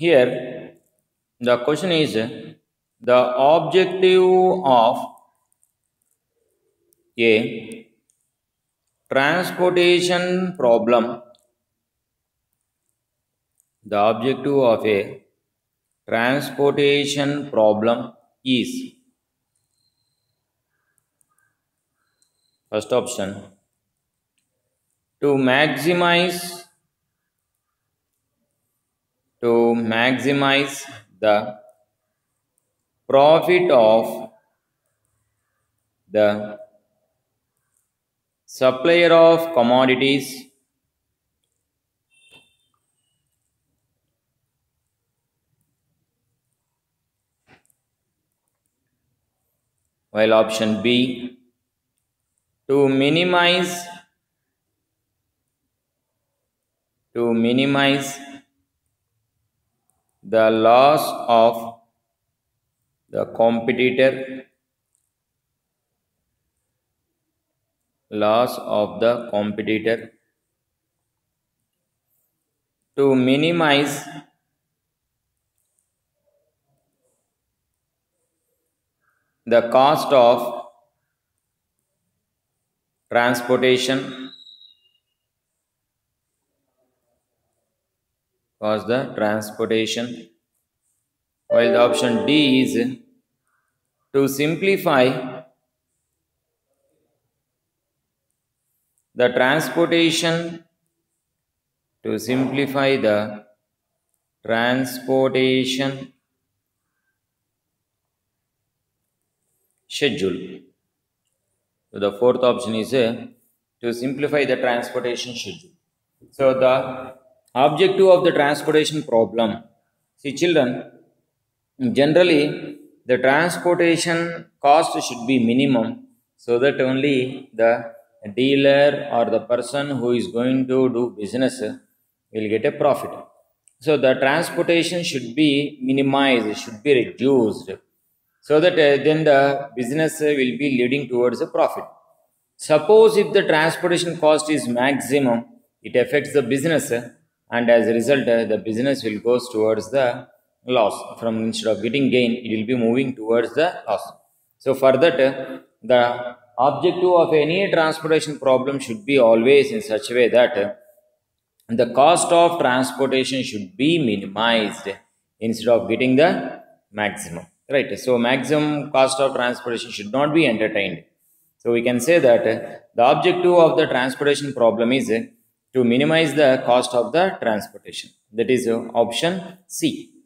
Here, the question is the objective of a transportation problem. The objective of a transportation problem is, first option, to maximize the profit of the supplier of commodities, while option B, to minimize the loss of the competitor, to minimize the cost of transportation, while the option D is to simplify the transportation schedule. So the fourth option is to simplify the transportation schedule. So the objective of the transportation problem. See children, generally the transportation cost should be minimum, so that only the dealer or the person who is going to do business will get a profit. So the transportation should be minimized, should be reduced, so that then the business will be leading towards a profit. Suppose if the transportation cost is maximum, it affects the business, and as a result the business will goes towards the loss. From instead of getting gain, it will be moving towards the loss. So for that, the objective of any transportation problem should be always in such a way that the cost of transportation should be minimized instead of getting the maximum, right? So maximum cost of transportation should not be entertained. So we can say that the objective of the transportation problem is to minimize the cost of the transportation. That is option C.